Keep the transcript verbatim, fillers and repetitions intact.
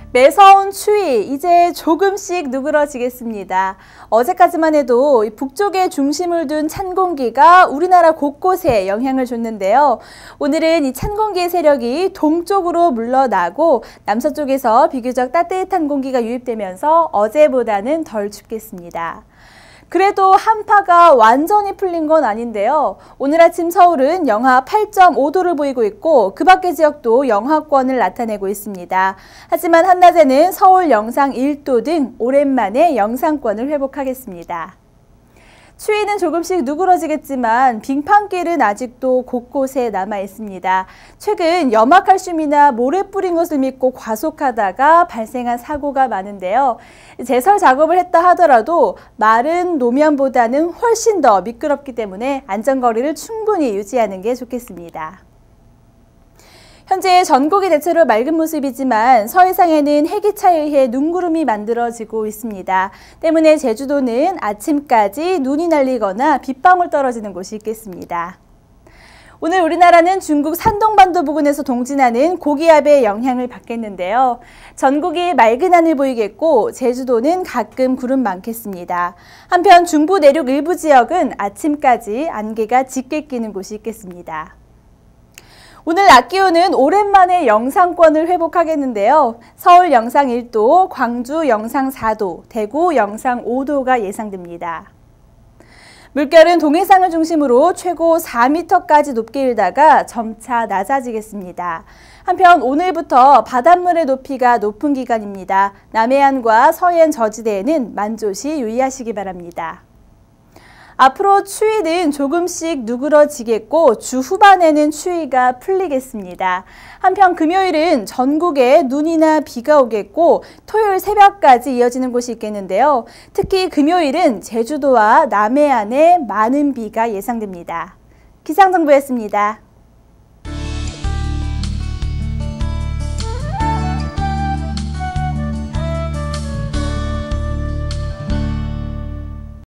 매서운 추위 이제 조금씩 누그러지겠습니다. 어제까지만 해도 북쪽에 중심을 둔 찬 공기가 우리나라 곳곳에 영향을 줬는데요. 오늘은 이 찬 공기의 세력이 동쪽으로 물러나고 남서쪽에서 비교적 따뜻한 공기가 유입되면서 어제보다는 덜 춥겠습니다. 그래도 한파가 완전히 풀린 건 아닌데요. 오늘 아침 서울은 영하 팔 점 오 도를 보이고 있고 그 밖의 지역도 영하권을 나타내고 있습니다. 하지만 한낮에는 서울 영상 일 도 등 오랜만에 영상권을 회복하겠습니다. 추위는 조금씩 누그러지겠지만 빙판길은 아직도 곳곳에 남아 있습니다. 최근 염화칼슘이나 모래 뿌린 것을 믿고 과속하다가 발생한 사고가 많은데요. 제설 작업을 했다 하더라도 마른 노면보다는 훨씬 더 미끄럽기 때문에 안전거리를 충분히 유지하는 게 좋겠습니다. 현재 전국이 대체로 맑은 모습이지만 서해상에는 해기차에 의해 눈구름이 만들어지고 있습니다. 때문에 제주도는 아침까지 눈이 날리거나 빗방울 떨어지는 곳이 있겠습니다. 오늘 우리나라는 중국 산동반도 부근에서 동진하는 고기압의 영향을 받겠는데요. 전국이 맑은 하늘 보이겠고 제주도는 가끔 구름 많겠습니다. 한편 중부 내륙 일부 지역은 아침까지 안개가 짙게 끼는 곳이 있겠습니다. 오늘 낮 기온은 오랜만에 영상권을 회복하겠는데요. 서울 영상 일 도, 광주 영상 사 도, 대구 영상 오 도가 예상됩니다. 물결은 동해상을 중심으로 최고 사 미터까지 높게 일다가 점차 낮아지겠습니다. 한편 오늘부터 바닷물의 높이가 높은 기간입니다. 남해안과 서해안 저지대에는 만조시 유의하시기 바랍니다. 앞으로 추위는 조금씩 누그러지겠고 주 후반에는 추위가 풀리겠습니다. 한편 금요일은 전국에 눈이나 비가 오겠고 토요일 새벽까지 이어지는 곳이 있겠는데요. 특히 금요일은 제주도와 남해안에 많은 비가 예상됩니다. 기상정보였습니다.